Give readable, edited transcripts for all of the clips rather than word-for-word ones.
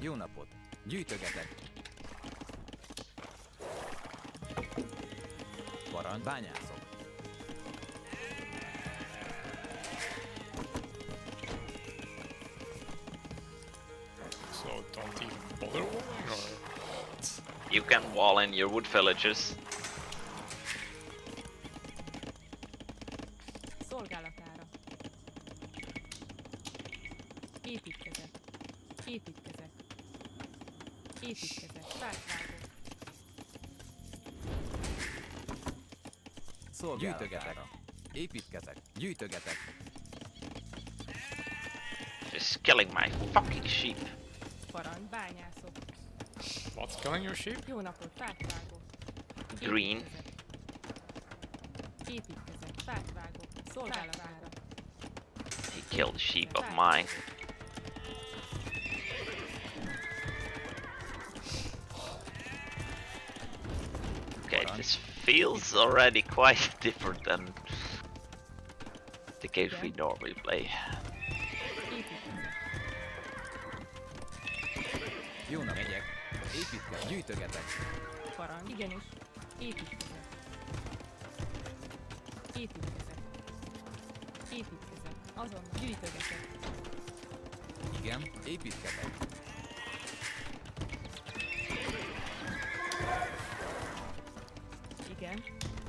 Jó napot! Gyűjtögetek! Parancs, bányászok! So don't even bother walling, or... You can wall in your wood villages. Szolgálatára. Építkezek. Építkezek. Építkezek. Fátvágok. Szolgálatára. Építkezek. Gyűjtögetek. Just killing my fucking sheep. Parancs, bányászok. What's killing your sheep? Jó napot, fátvágok. Green. Építkezek. Fátvágok. Szolgálatára. He killed a sheep of mine. Okay, this feels already quite different than the games we normally play. Jó nap, megyek. Építkezek. Gyűjtögetek. Parancs. Igenis. Építkezek. Építkezek. Építkezek. Azonnal gyűjtögetek. Igen, építkezek. Igen.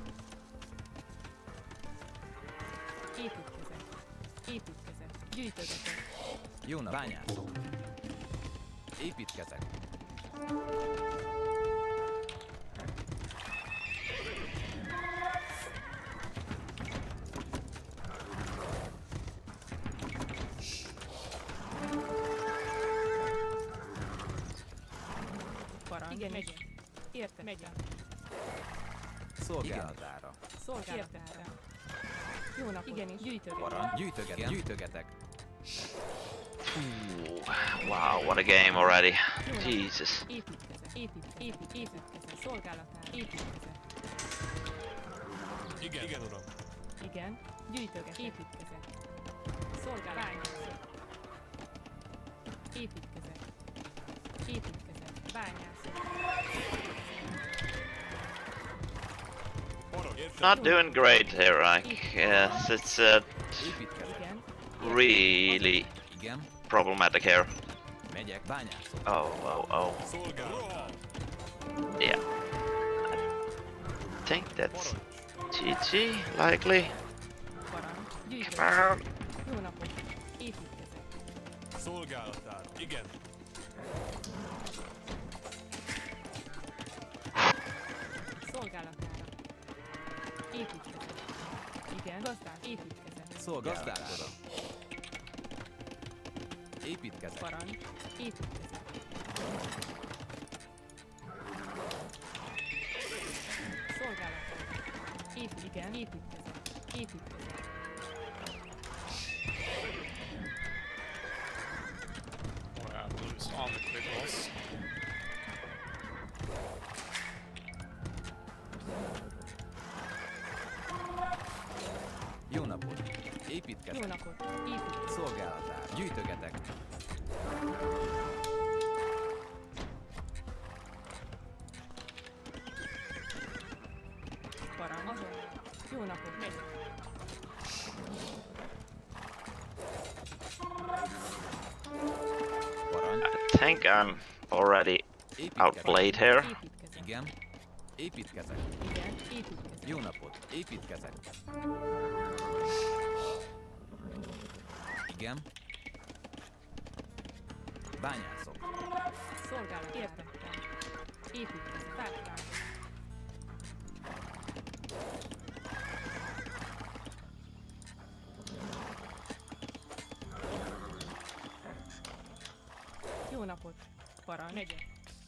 Építkezek. Építkezek. Gyűjtögetek. Jó nap, bányászok. Építkezek. Parancs. Igen, megyek. Értem. Megyek. Szolgálatára. Szolgálatára. Jó napot. Igenis. Gyűjtögetek. Parancs. Gyűjtögetek. Gyűjtögetek. Ooh, wow, what a game already. Jesus. Építkezek. Építkezek. Szolgálatára. Építkezek. Igen, uram. Igen. Gyűjtögetek. Építkezek. Szolgálatára. Építkezek. Építkezek. Bányászok. Not doing great here, like, yes, it's Építkezek. Igen. really Igen. problematic here. Megyek. Bányászok. Oh. Yeah. I think that's GG, likely. Parancs. Gyűjtögetek. Come on. Jó napot. Építkezek. Szolgálatár. Igen. Szolgálatára. Építkezek. Igen. Gazdák. Építkezek. Szolgálatára. Építkezek. Parancs. Építkezek. Szolgálatára. Igen. Építkezek. Építkezek. Well, lose on the quick loss. Jó napot. Építkezek. Jó napot. Építkezek. Szolgálatára. Gyűjtögetek. Parancs. Azonnal. Jó napot. Megyek. Parancs. I think I'm already Építkezek. outplayed here. Építkezek. Igen. Építkezek. Igen. Építkezek. Jó napot. Építkezek. Igen. Bányászok. Szolgálat. Értettem. Építkezek. Fátvágok. Jó napot. Parancs. Megyek.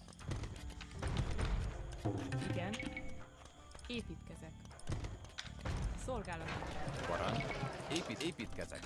Igen. Építkezek. Szolgálat. Parancs. Építkezek.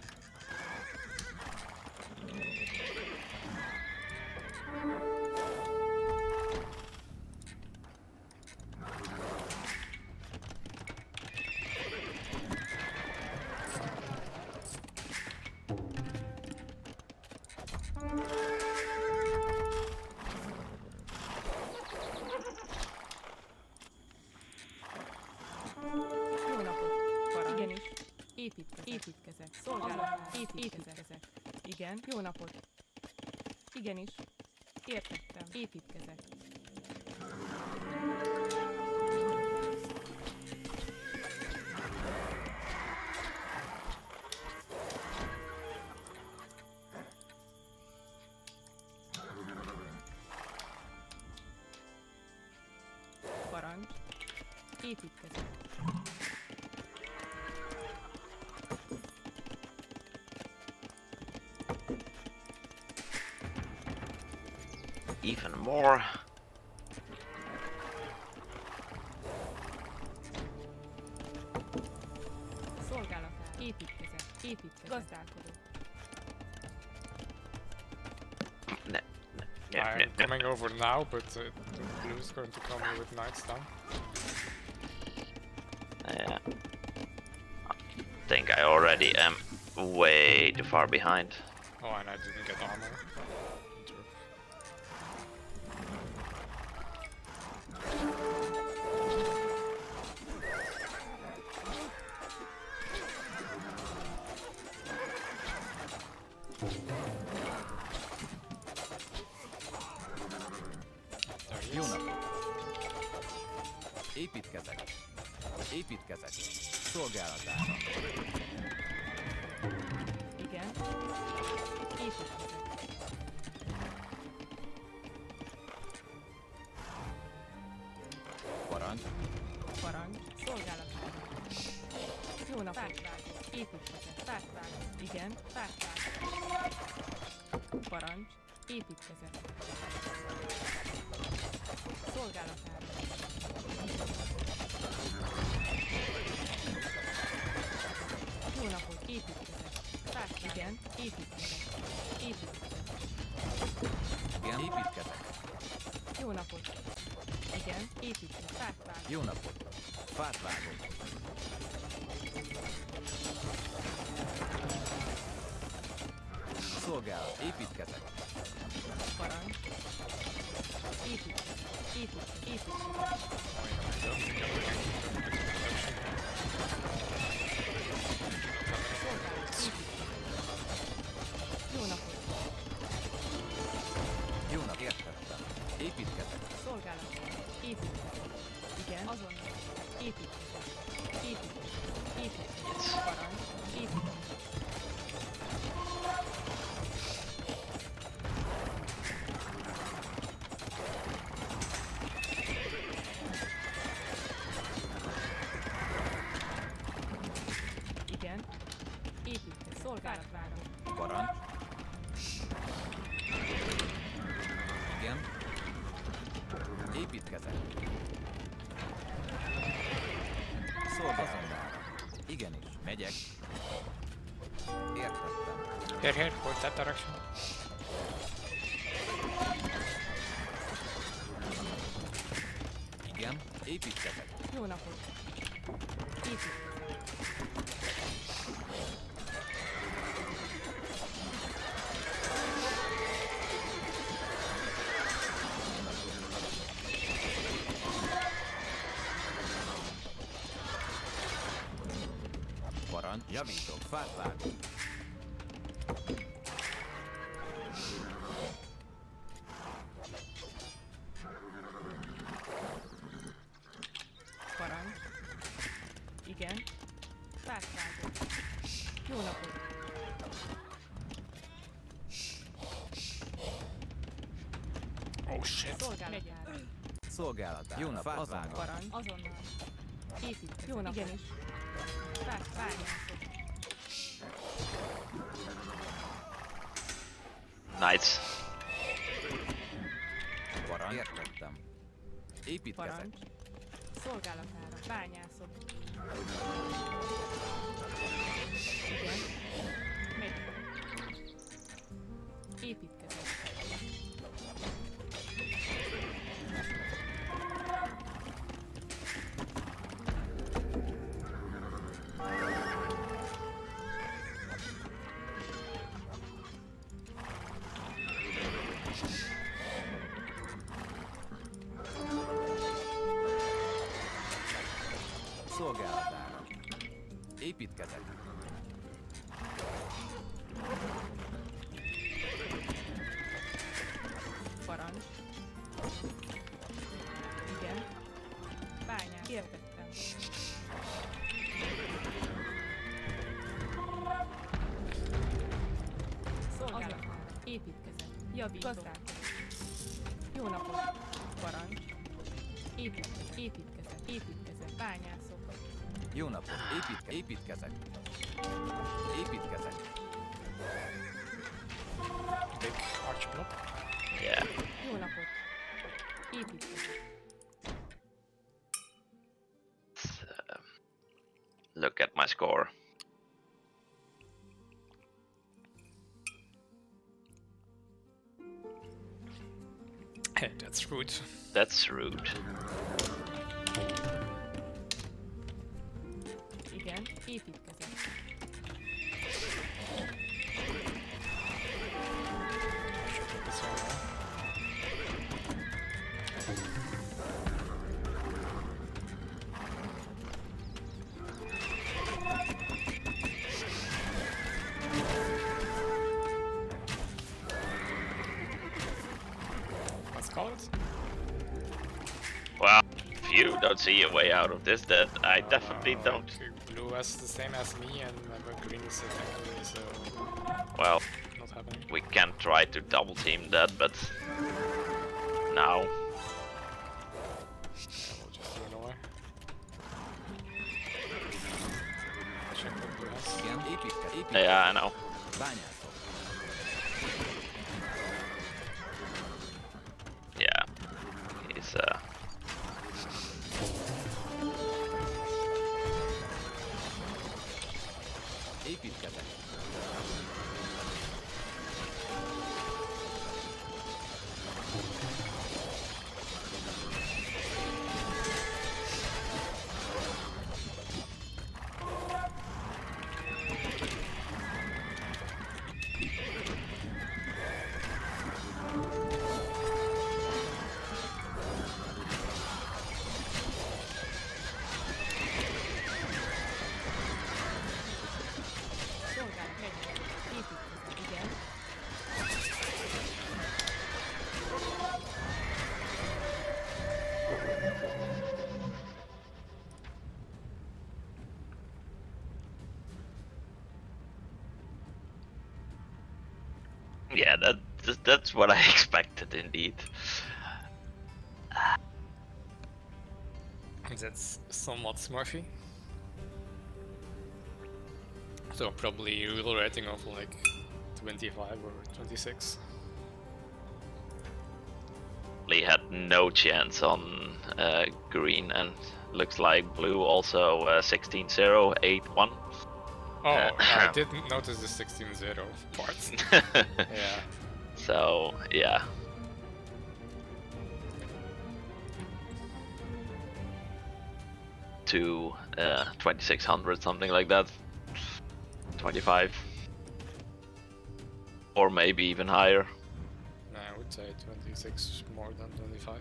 Építkezek. Szolgálat. Építkezek. Igen. Jó napot. Igenis. Értettem. Építkezek. Parancs. Építkezek. Even more. Szolgálatára. Építkezek. Gazdálkodó. I'm coming over now, but the blue is going to come here with Knight's down. Yeah. I think I already am way too far behind. Oh, and I didn't get armor. Jó napot! Építkezek! Építkezek! Szolgálatára! Igen. Építkezek. Parancs! Parancs. Szolgálatára. Jó napot. Építkezek. Fákvágó. Igen. Fákvágó. Parancs. Építkezek. Szolgálatára. Jó napot. Építkezek. Fákvágó. Igen. Építkezek. Építkezek. Igen, építkezek! Jó napot. Igen. Építkezek. Fákvágó. Jó napot! Fát vágok! Szolgálat, építkezek! Parancs. Építkezek. Építkezek. Szolgálat. Építkezek. Jó napot. Jó nap, értettem! Építkezek! Szolgálat. Építkezek. Igen. Azonnal. Építkezek. Építkezek. Építkezek. Parancs. Építkezek. Igen. Építkezek. Szolgálatvára. Parancs! Igen. Építkezek! Szolgálatára! Igenis, megyek! Értettem! Here, point that direction. Igen, építkezek! Jó napot. Építkezek. Parancs, javítok, fát vágok! Parancs. Igen. Fákvágó. Jó napot. Oh shit. Szolgálatára. Szolgálatára! Jó nap, fát vágok! Parancs. Azonnal. Építkezek. Jó napot. Igenis. Fákvágó. Knights. Parancs, értettem! Építkezek! Parancs. Szolgálatára. Bányászok. Igen. Megy. Építkezek. Szolgálatára! Építkezek! Parancs. Igen. Bányász. Értettem. Szolgálat. Építkezet. Javító. Gazdálkodó. Jó napot. Parancs. Építkezet. Építkezet. Építkezet. Bányászok. Jó napot. Építkezek. Építkezek. Big arch block. Yeah. Jó napot. Építkezet. Look at my score. Hey, that's rude. That's rude. Igen. Építkezet. This one now. Let's call it. Well, if you don't see a way out of this, then I definitely don't. Okay, blue has the same as me, and green is technically so Well, not happening. we can try to double team that, but now. Yeah, we'll just run away. Check what blue has. Igen, építkezek. Yeah, I know. Bányászok. Yeah, he's Építkezek. Szolgálat megy. Építkezet. Igen. yeah, that's what I expected indeed. That's somewhat smurfy. So probably a real rating of like 25 or 26. Lee had no chance on green, and looks like blue also 16-0, 8-1. Oh, I didn't notice the 16-0 part. Yeah. So yeah, to 2600, something like that, 25, or maybe even higher. No, I would say 26 more than 25.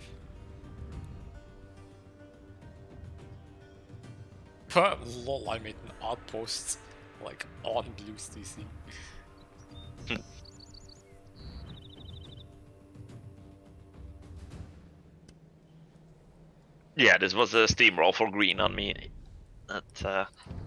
But lol, I made an outpost like on blue's TC. Yeah, this was a steamroll for green on me. That